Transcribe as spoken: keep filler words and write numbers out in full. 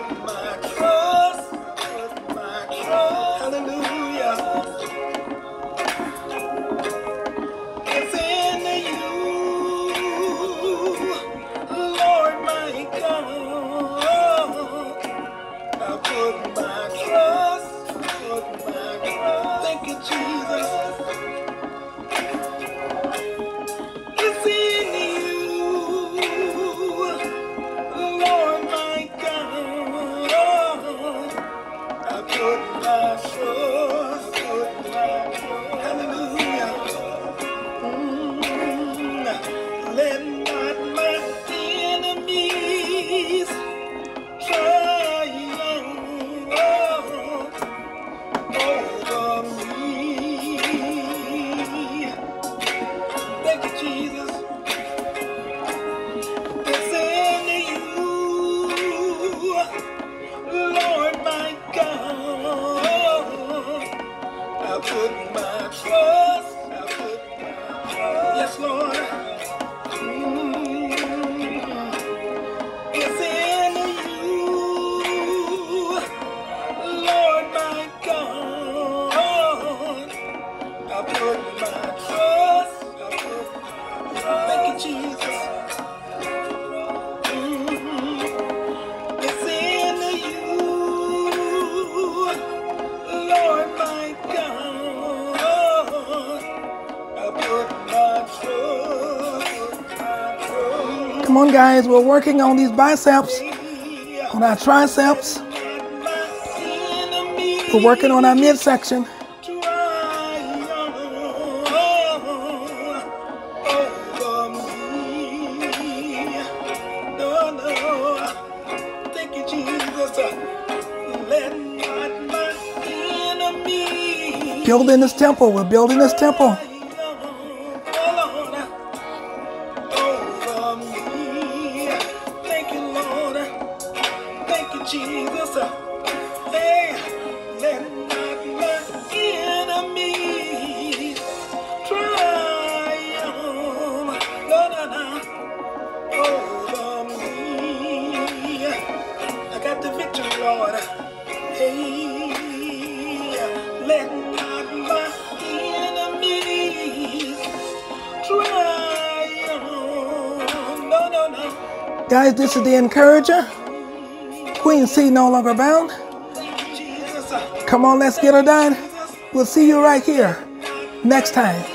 put my trust, put my trust, hallelujah, it's in you, Lord my God. I put my trust, put my trust, thank you Jesus, it's in you, Lord my God. I put my trust, put my trust, hallelujah. Mm, let not my enemies triumph over me. Thank you, Jesus. It's in you, Lord my God. I put my trust, I put my trust, yes, Lord. Mm, it's in you, Lord my God. I put my trust, I put my trust. Thank you, Jesus. Mm, it's in you, Lord my God. I put my trust, my trust. Come on, guys, we're working on these biceps, on our triceps. We're working on our midsection. Building this temple, we're building this temple. Thank you, Lord. Thank you, Jesus. Hey, let not my enemies triumph. No, no, no. Over me. I got the victory, Lord. Hey, let not my enemies triumph. No, no, no. Guys, this is the encourager. Queen C no longer bound. Come on, let's get her done. We'll see you right here next time.